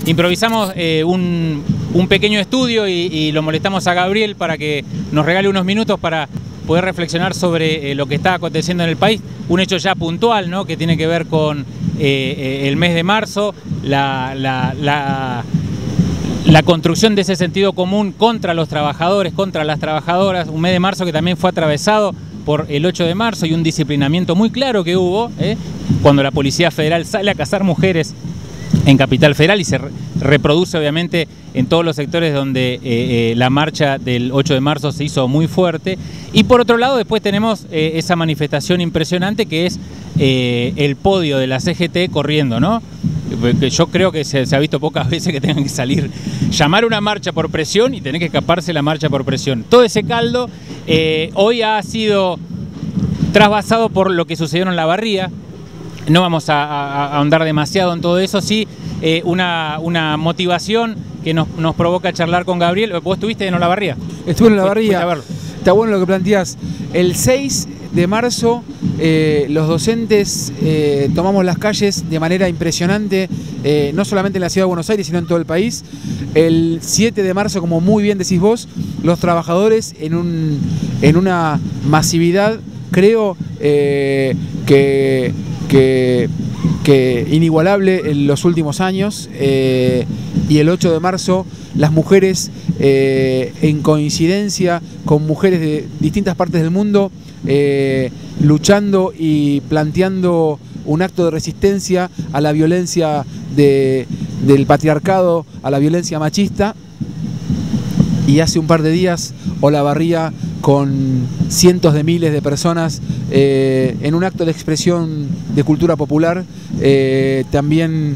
improvisamos un pequeño estudio y lo molestamos a Gabriel para que nos regale unos minutos para poder reflexionar sobre lo que está aconteciendo en el país. Un hecho ya puntual, ¿no?, que tiene que ver con el mes de marzo, la construcción de ese sentido común contra los trabajadores, contra las trabajadoras. Un mes de marzo que también fue atravesado por el 8 de marzo y un disciplinamiento muy claro que hubo cuando la Policía Federal sale a cazar mujeres en Capital Federal y se reproduce obviamente en todos los sectores donde la marcha del 8 de marzo se hizo muy fuerte. Y por otro lado después tenemos esa manifestación impresionante que es el podio de la CGT corriendo, ¿no? Yo creo que se ha visto pocas veces que tengan que salir, llamar una marcha por presión y tener que escaparse la marcha por presión. Todo ese caldo hoy ha sido trasvasado por lo que sucedió en Olavarría. No vamos a ahondar demasiado en todo eso, sí una motivación que nos provoca charlar con Gabriel. ¿Vos estuviste en Olavarría? Estuve en Olavarría. Está bueno lo que planteás. El 6 de marzo los docentes tomamos las calles de manera impresionante, no solamente en la ciudad de Buenos Aires, sino en todo el país. El 7 de marzo, como muy bien decís vos, los trabajadores en una masividad, creo que inigualable en los últimos años, y el 8 de marzo las mujeres, en coincidencia con mujeres de distintas partes del mundo, luchando y planteando un acto de resistencia a la violencia del patriarcado, a la violencia machista. Y hace un par de días Olavarría, con cientos de miles de personas, en un acto de expresión de cultura popular, también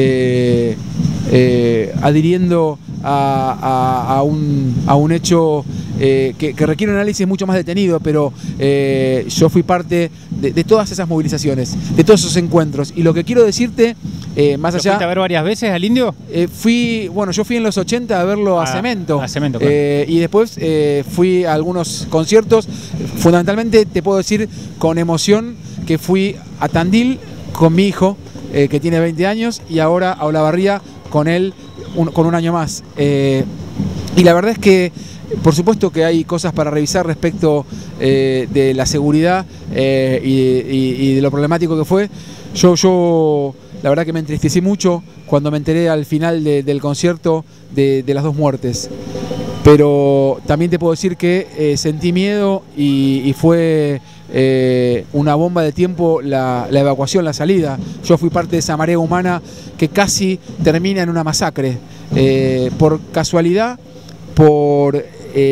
adhiriendo a un hecho que requiere un análisis mucho más detenido, pero yo fui parte de todas esas movilizaciones, de todos esos encuentros. Y lo que quiero decirte, más allá... ¿Fuiste a ver varias veces al Indio? Yo fui en los 80 a verlo a Cemento. A Cemento, claro. Y después fui a algunos conciertos. Fundamentalmente te puedo decir con emoción que fui a Tandil con mi hijo, que tiene 20 años, y ahora a Olavarría con él, con un año más. Y la verdad es que, por supuesto que hay cosas para revisar respecto de la seguridad y de lo problemático que fue. Yo la verdad que me entristecí mucho cuando me enteré al final del concierto de las dos muertes. Pero también te puedo decir que sentí miedo y fue una bomba de tiempo la evacuación, la salida. Yo fui parte de esa marea humana que casi termina en una masacre. Por casualidad, por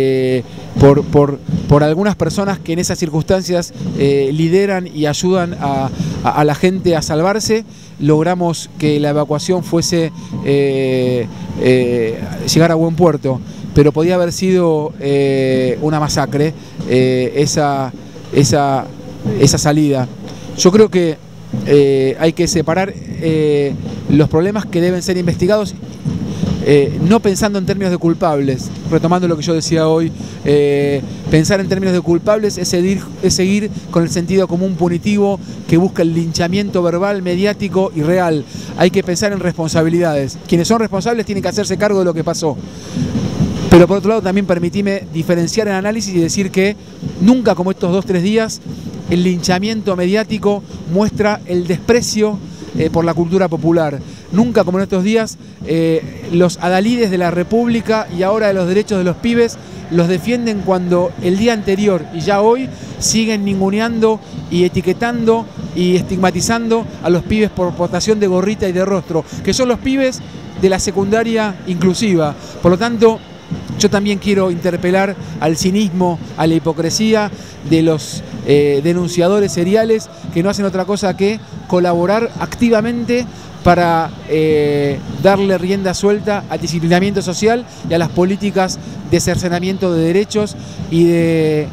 algunas personas que en esas circunstancias lideran y ayudan a la gente a salvarse, logramos que la evacuación fuese llegar a buen puerto. Pero podía haber sido una masacre esa salida. Yo creo que hay que separar los problemas que deben ser investigados, no pensando en términos de culpables. Retomando lo que yo decía hoy, pensar en términos de culpables es seguir con el sentido común punitivo que busca el linchamiento verbal, mediático y real. Hay que pensar en responsabilidades. Quienes son responsables tienen que hacerse cargo de lo que pasó. Pero por otro lado también permitime diferenciar el análisis y decir que nunca como estos 2-3 días el linchamiento mediático muestra el desprecio por la cultura popular. Nunca como en estos días los adalides de la República y ahora de los derechos de los pibes los defienden cuando el día anterior y ya hoy siguen ninguneando y etiquetando y estigmatizando a los pibes por portación de gorrita y de rostro, que son los pibes de la secundaria inclusiva. Por lo tanto, yo también quiero interpelar al cinismo, a la hipocresía de los denunciadores seriales que no hacen otra cosa que colaborar activamente para darle rienda suelta al disciplinamiento social y a las políticas de cercenamiento de derechos y de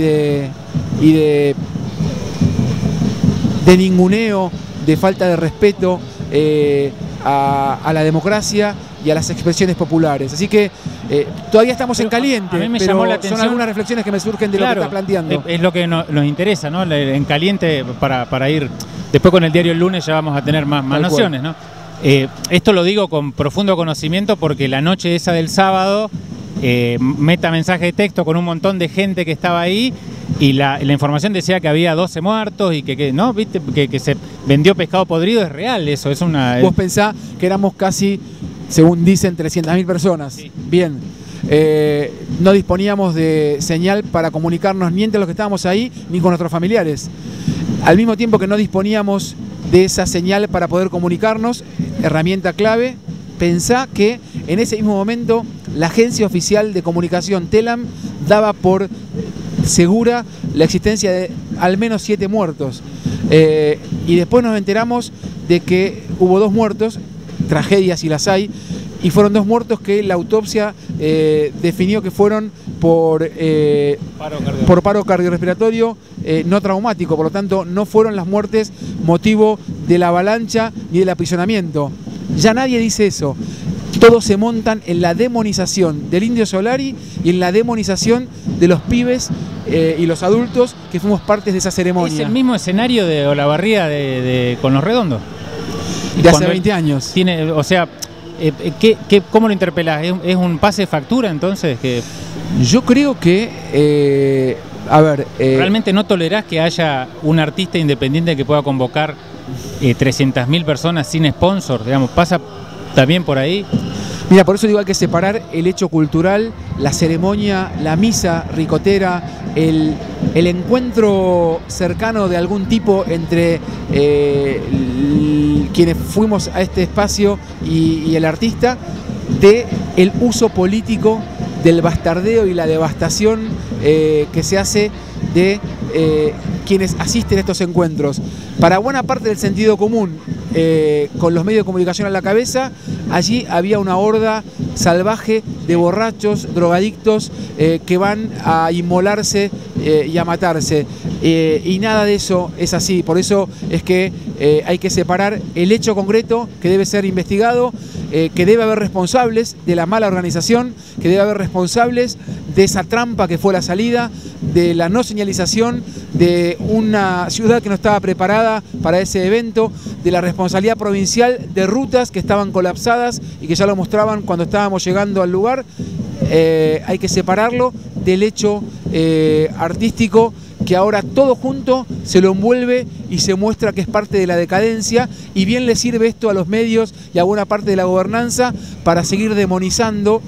ninguneo, de falta de respeto a la democracia y a las expresiones populares. Así que todavía estamos en caliente, pero son algunas reflexiones que me surgen de lo que está planteando. Es lo que nos interesa, ¿no? En caliente para ir. Después con el diario El Lunes ya vamos a tener más nociones, ¿no? Esto lo digo con profundo conocimiento porque la noche esa del sábado, meta mensaje de texto con un montón de gente que estaba ahí y la información decía que había 12 muertos y que ¿no? ¿Viste? Que se vendió pescado podrido. Es real eso, es una... Vos pensás que éramos casi, según dicen, 300.000 personas. Sí. Bien. No disponíamos de señal para comunicarnos ni entre los que estábamos ahí ni con nuestros familiares. Al mismo tiempo que no disponíamos de esa señal para poder comunicarnos, herramienta clave, pensá que en ese mismo momento la agencia oficial de comunicación Telam daba por segura la existencia de al menos 7 muertos. Y después nos enteramos de que hubo 2 muertos, tragedias y las hay, y fueron 2 muertos que la autopsia definió que fueron por paro cardiorrespiratorio no traumático, por lo tanto no fueron las muertes motivo de la avalancha ni del aprisionamiento. Ya nadie dice eso. Todos se montan en la demonización del Indio Solari y en la demonización de los pibes y los adultos que fuimos partes de esa ceremonia. Es el mismo escenario de Olavarría con Los Redondos. De hace 20 años. Tiene, o sea, ¿cómo lo interpelás? ¿Es un pase de factura entonces? Yo creo que, ¿realmente no tolerás que haya un artista independiente que pueda convocar 300.000 personas sin sponsor? Digamos, ¿pasa también por ahí? Mira, por eso digo, hay que separar el hecho cultural, la ceremonia, la misa ricotera, el encuentro cercano de algún tipo entre quienes fuimos a este espacio y el artista, de el uso político, del bastardeo y la devastación que se hace de quienes asisten a estos encuentros. Para buena parte del sentido común, con los medios de comunicación a la cabeza, allí había una horda salvaje de borrachos, drogadictos, que van a inmolarse y a matarse. Y nada de eso es así. Por eso es que hay que separar el hecho concreto, que debe ser investigado, que debe haber responsables de la mala organización, que debe haber responsables de esa trampa que fue la salida, de la no señalización, de una ciudad que no estaba preparada para ese evento, de la responsabilidad provincial de rutas que estaban colapsadas y que ya lo mostraban cuando estábamos llegando al lugar. Hay que separarlo del hecho artístico, que ahora todo junto se lo envuelve y se muestra que es parte de la decadencia, y bien le sirve esto a los medios y a buena parte de la gobernanza para seguir demonizando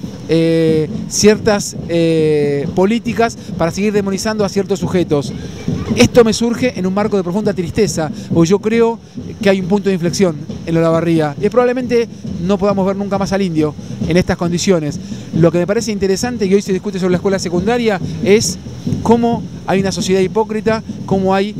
ciertas políticas, para seguir demonizando a ciertos sujetos. Esto me surge en un marco de profunda tristeza, porque yo creo que hay un punto de inflexión en Olavarría y probablemente no podamos ver nunca más al indio en estas condiciones. Lo que me parece interesante, y hoy se discute sobre la escuela secundaria, es cómo hay una sociedad hipócrita, cómo hay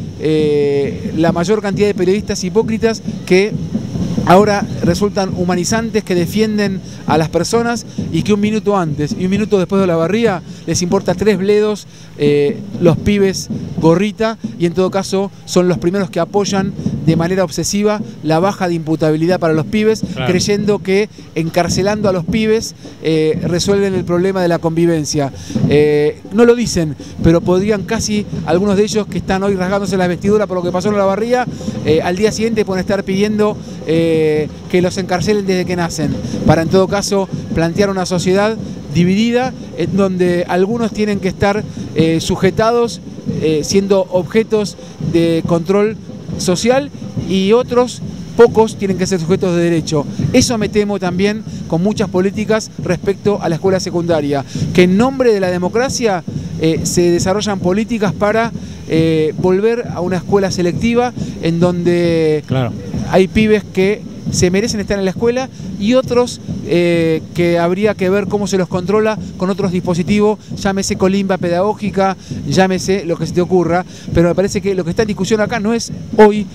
la mayor cantidad de periodistas hipócritas que ahora resultan humanizantes, que defienden a las personas, y que un minuto antes y un minuto después de Olavarría les importa 3 bledos los pibes gorrita, y en todo caso son los primeros que apoyan de manera obsesiva la baja de imputabilidad para los pibes, claro, creyendo que encarcelando a los pibes resuelven el problema de la convivencia. No lo dicen, pero podrían casi algunos de ellos, que están hoy rasgándose la vestidura por lo que pasó en Olavarría, al día siguiente pueden estar pidiendo que los encarcelen desde que nacen, para en todo caso plantear una sociedad dividida, en donde algunos tienen que estar sujetados, siendo objetos de control social, y otros, pocos, tienen que ser sujetos de derecho. Eso me temo también con muchas políticas respecto a la escuela secundaria, que en nombre de la democracia se desarrollan políticas para volver a una escuela selectiva, en donde, claro, hay pibes que se merecen estar en la escuela y otros que habría que ver cómo se los controla con otros dispositivos, llámese colimba pedagógica, llámese lo que se te ocurra, pero me parece que lo que está en discusión acá no es hoy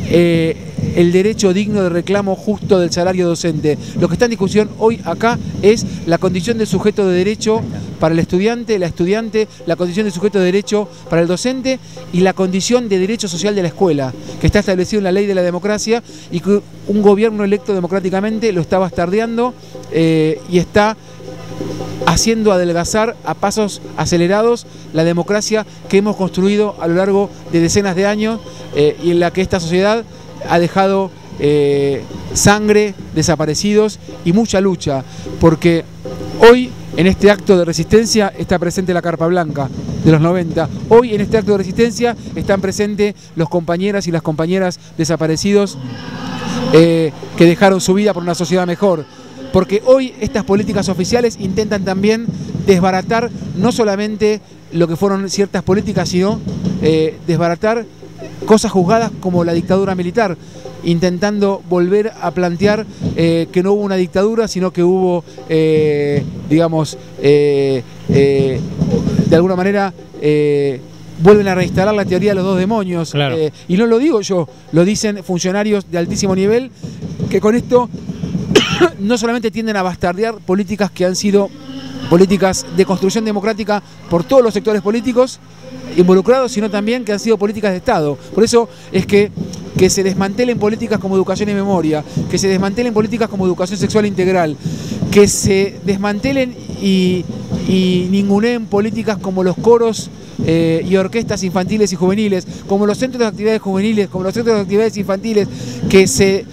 el derecho digno de reclamo justo del salario docente. Lo que está en discusión hoy acá es la condición de sujeto de derecho para el estudiante, la estudiante, la condición de sujeto de derecho para el docente y la condición de derecho social de la escuela, que está establecido en la ley de la democracia y que un gobierno electo democráticamente lo está bastardeando y está haciendo adelgazar a pasos acelerados la democracia que hemos construido a lo largo de decenas de años y en la que esta sociedad ha dejado sangre, desaparecidos y mucha lucha, porque hoy en este acto de resistencia está presente la Carpa Blanca de los 90, hoy en este acto de resistencia están presentes los compañeras y las compañeras desaparecidos que dejaron su vida por una sociedad mejor, porque hoy estas políticas oficiales intentan también desbaratar no solamente lo que fueron ciertas políticas, sino desbaratar cosas juzgadas como la dictadura militar, intentando volver a plantear que no hubo una dictadura, sino que hubo, digamos, de alguna manera vuelven a reinstalar la teoría de los dos demonios. Claro. Y no lo digo yo, lo dicen funcionarios de altísimo nivel, que con esto no solamente tienden a bastardear políticas que han sido políticas de construcción democrática por todos los sectores políticos involucrados, sino también que han sido políticas de Estado. Por eso es que se desmantelen políticas como educación y memoria, que se desmantelen políticas como educación sexual integral, que se desmantelen y ninguneen políticas como los coros y orquestas infantiles y juveniles, como los centros de actividades juveniles, como los centros de actividades infantiles, que se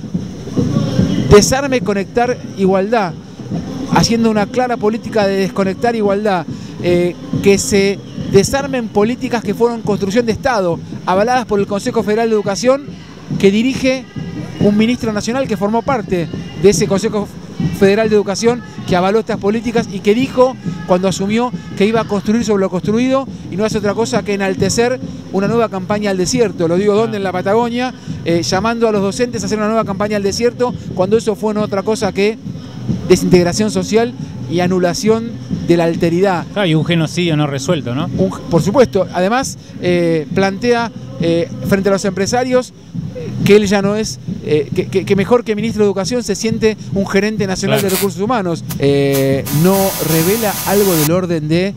desarme conectar igualdad, haciendo una clara política de desconectar igualdad, que se desarmen políticas que fueron construcción de Estado, avaladas por el Consejo Federal de Educación, que dirige un ministro nacional que formó parte de ese Consejo Federal de Educación, que avaló estas políticas y que dijo, cuando asumió, que iba a construir sobre lo construido y no hace otra cosa que enaltecer una nueva campaña al desierto. Lo digo, ¿dónde? En la Patagonia, llamando a los docentes a hacer una nueva campaña al desierto, cuando eso fue no otra cosa que desintegración social y anulación de la alteridad. Claro, y un genocidio no resuelto, ¿no? Por supuesto. Además, plantea frente a los empresarios que él ya no es, que mejor que ministro de Educación se siente un gerente nacional, claro, de recursos humanos. No revela algo del orden de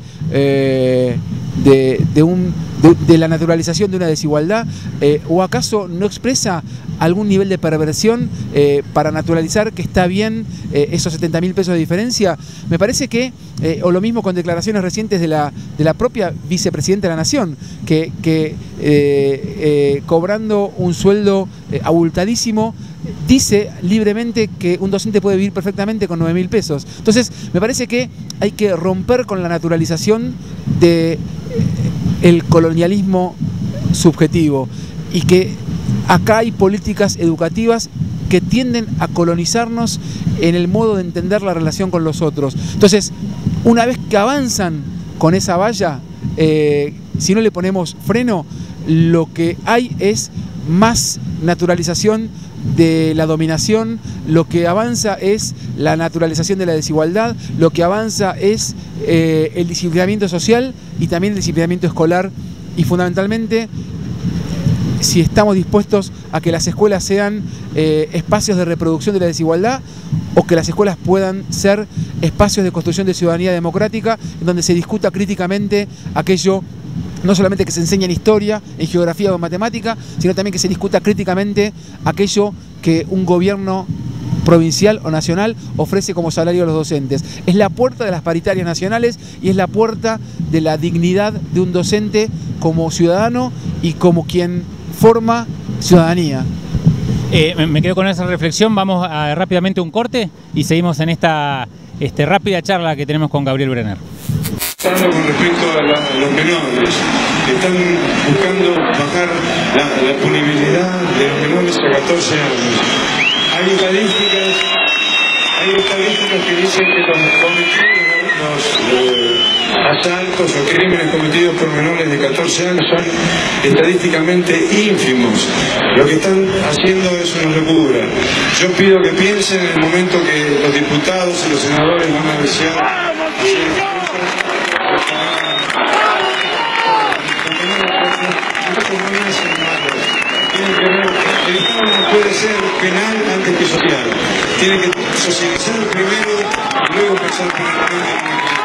la naturalización de una desigualdad, o acaso no expresa algún nivel de perversión para naturalizar que está bien esos 70.000 pesos de diferencia. Me parece que, o lo mismo con declaraciones recientes de la propia vicepresidenta de la Nación, que cobrando un sueldo abultadísimo, dice libremente que un docente puede vivir perfectamente con 9.000 pesos. Entonces, me parece que hay que romper con la naturalización del colonialismo subjetivo, y que acá hay políticas educativas que tienden a colonizarnos en el modo de entender la relación con los otros. Entonces, una vez que avanzan con esa valla, si no le ponemos freno, lo que hay es más naturalización de la dominación, lo que avanza es la naturalización de la desigualdad, lo que avanza es el disciplinamiento social y también el disciplinamiento escolar, y fundamentalmente, si estamos dispuestos a que las escuelas sean espacios de reproducción de la desigualdad, o que las escuelas puedan ser espacios de construcción de ciudadanía democrática, en donde se discuta críticamente aquello, no solamente que se enseña en historia, en geografía o en matemática, sino también que se discuta críticamente aquello que un gobierno provincial o nacional ofrece como salario a los docentes. Es la puerta de las paritarias nacionales y es la puerta de la dignidad de un docente como ciudadano y como quien forma ciudadanía. Me quedo con esa reflexión. Vamos rápidamente a un corte y seguimos en esta rápida charla que tenemos con Gabriel Brener. Con respecto a los menores, están buscando bajar la punibilidad de los menores a 14 años. Hay estadísticas que dicen que los asaltos o crímenes cometidos por menores de 14 años son estadísticamente ínfimos. Lo que están haciendo es una locura. Yo pido que piensen en el momento que los diputados y los senadores van a desear el Estado no puede ser penal antes que social. Tiene que socializar primero y luego pensar penalmente.